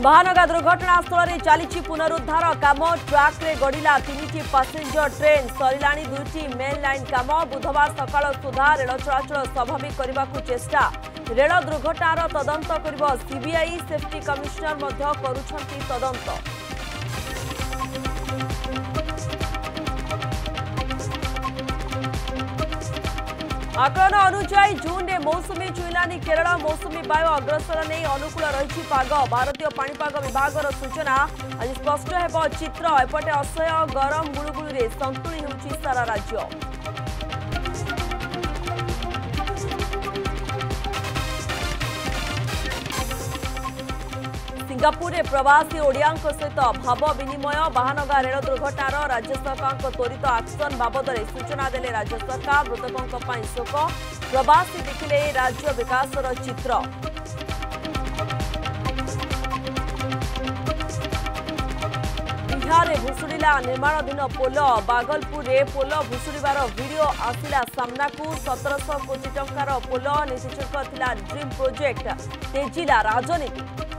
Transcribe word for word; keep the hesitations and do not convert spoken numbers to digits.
महानगा दुर्घटना स्थल चली पुनरुद्धार काम ट्रैक रे गड़िला तीन पैसेंजर ट्रेन सरला दुईटी मेन लाइन काम बुधवार सकाल सुधा रेल चलाचल स्वाभाविक करने को चेष्टा रेल दुर्घटनार तदंत कर सीबीआई सेफ्टी कमिशनर करुछंती तदंत। आकलन अनुसार जून में मौसुमी छुईलानी केरल मौसुमी वायु अग्रसर नहीं अनुकूल रही पाग भारतीय पाणीपाग विभाग सूचना आज स्पष्ट हो चित्र एपटे असह्य गरम गुड़गुड़ी संतुली होउछि सारा राज्य। सिंगापुर में प्रवासी ओडिया सहित भाव विनिमय महानगा रेल दुर्घटनार राज्य सरकार त्वरित एक्शन बाबद सूचना देले राज्य सरकार मृतकों शोक प्रवासी देखिले राज्य विकासर चित्र। बिहार में भुशुड़िला निर्माणाधीन पोल बागलपुर में पोल भुशुड़ार वीडियो आसिला सामना को सतरश कोटी टंकार पोल निश्चित ड्रीम प्रोजेक्ट तेजिला राजनीति।